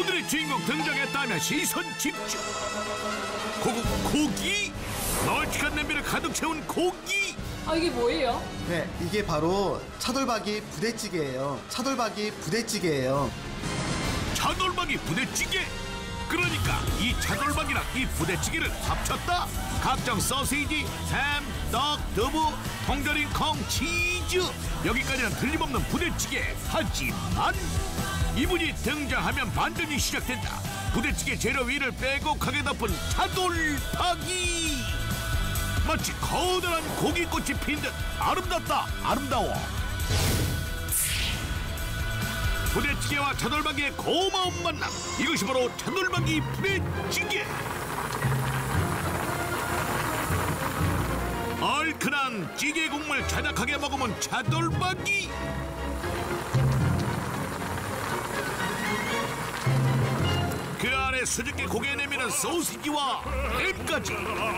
오늘의 주인공 등장했다면 시선 집중. 고기? 널찍한 냄비를 가득 채운 고기. 아, 이게 뭐예요? 네, 이게 바로 차돌박이 부대찌개예요. 차돌박이 부대찌개예요. 차돌박이 부대찌개? 그러니까 이 차돌박이랑 이 부대찌개를 합쳤다. 각종 소시지, 햄, 떡, 두부, 통조림, 콩, 치즈, 여기까지는 틀림없는 부대찌개. 하지만 이분이 등장하면 반전이 시작된다. 부대찌개 재료 위를 빼곡하게 덮은 차돌박이. 마치 커다란 고기꽃이 핀 듯 아름답다. 아름다워. 부대찌개와 차돌박이의 고마운 만남. 이것이 바로 차돌박이 부대찌개. 얼큰한 찌개 국물 자작하게 먹으면 차돌박이. 그 안에 수줍게 고개 내미는 소시지와 햄까지.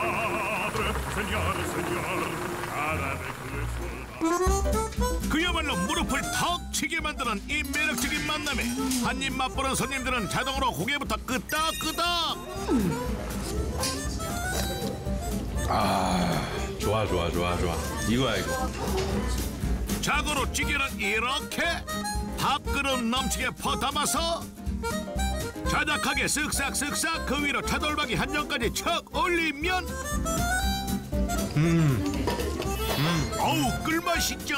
그야말로 무릎을 턱 치게 만드는 이 매력적인 만남에 한입 맛보는 손님들은 자동으로 고개부터 끄덕끄덕. 좋아. 이거야, 이거. 자고로 찌개는 이렇게 밥그릇 넘치게 퍼담아서 자작하게 쓱싹쓱싹 그 위로 차돌박이 한 점까지 척 올리면 어우 꿀맛있죠.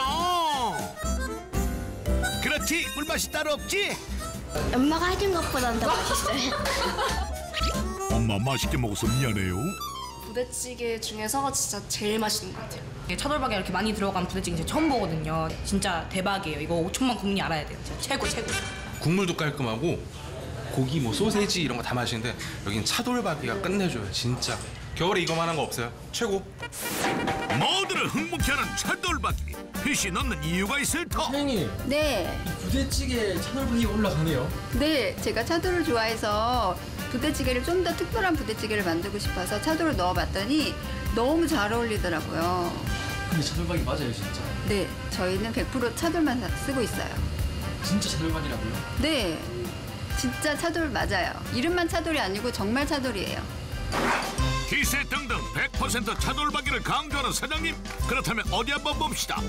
그렇지, 꿀맛이 따로 없지. 엄마가 해준 것보단 더 맛있어요. 엄마 맛있게 먹어서 미안해요. 부대찌개 중에서 진짜 제일 맛있는 것 같아요. 차돌박이 이렇게 많이 들어간 부대찌개 제가 처음 보거든요. 진짜 대박이에요. 이거 5천만 국민이 알아야 돼요. 진짜 최고. 국물도 깔끔하고 고기 뭐 소세지 이런 거 다 맛있는데 여긴 차돌박이가 끝내줘요. 진짜. 겨울에 이거만한 거 없어요. 최고. 모두를 흥분케 하는 차돌박이. 빛이 넣는 이유가 있을 터. 사장님, 네, 부대찌개에 차돌박이 올라가네요. 네, 제가 차돌을 좋아해서 부대찌개를 좀 더 특별한 부대찌개를 만들고 싶어서 차돌을 넣어봤더니 너무 잘 어울리더라고요. 근데 차돌박이 맞아요, 진짜. 네, 저희는 100% 차돌만 쓰고 있어요. 진짜 차돌박이라고요? 네, 진짜 차돌 맞아요. 이름만 차돌이 아니고 정말 차돌이에요. 기세 등등 100% 차돌박이를 강조하는 사장님. 그렇다면 어디 한번 봅시다.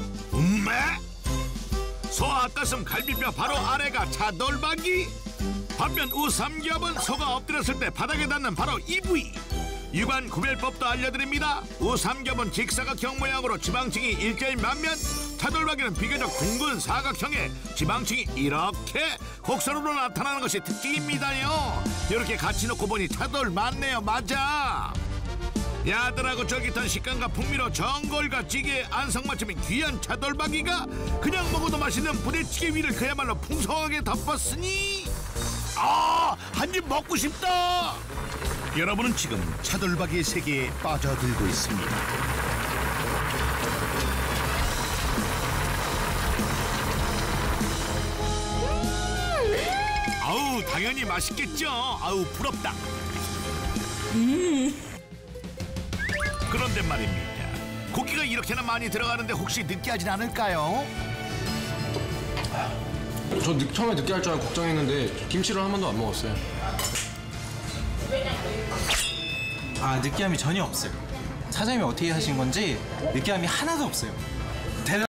소 앞가슴 갈비뼈 바로 아래가 차돌박이. 반면 우삼겹은 소가 엎드렸을 때 바닥에 닿는 바로 이 부위. 육안 구별법도 알려드립니다. 우삼겹은 직사각형 모양으로 지방층이 일자인 반면 차돌박이는 비교적 둥근 사각형에 지방층이 이렇게 곡선으로 나타나는 것이 특징입니다요. 이렇게 같이 놓고 보니 차돌 맞네요. 맞아. 야들하고 쫄깃한 식감과 풍미로 전골과 찌개의 안성맞춤인 귀한 차돌박이가 그냥 먹어도 맛있는 부대찌개 위를 그야말로 풍성하게 덮었으니 한 입 먹고 싶다. 여러분은 지금 차돌박이의 세계에 빠져들고 있습니다. 아우 당연히 맛있겠죠. 아우 부럽다. 그런데 말입니다. 고기가 이렇게나 많이 들어가는데 혹시 느끼하진 않을까요? 저 처음에 느끼할 줄 알고 걱정했는데 김치를 한 번도 안 먹었어요. 느끼함이 전혀 없어요. 사장님이 어떻게 하신 건지 느끼함이 하나도 없어요.